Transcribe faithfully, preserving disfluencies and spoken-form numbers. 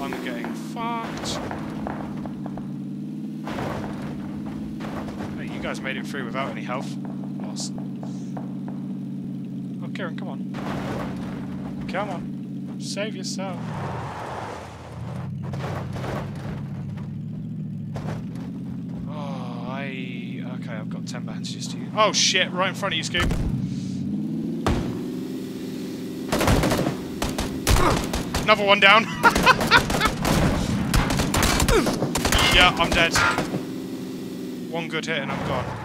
I'm getting fucked. Hey, you guys made it through without any health loss. Oh, Kieran, come on. Come on. Save yourself. Oh, I... Okay, I've got ten bandages to use. Oh, shit, right in front of you, Scoop. Another one down. Yeah, I'm dead. One good hit and I'm gone.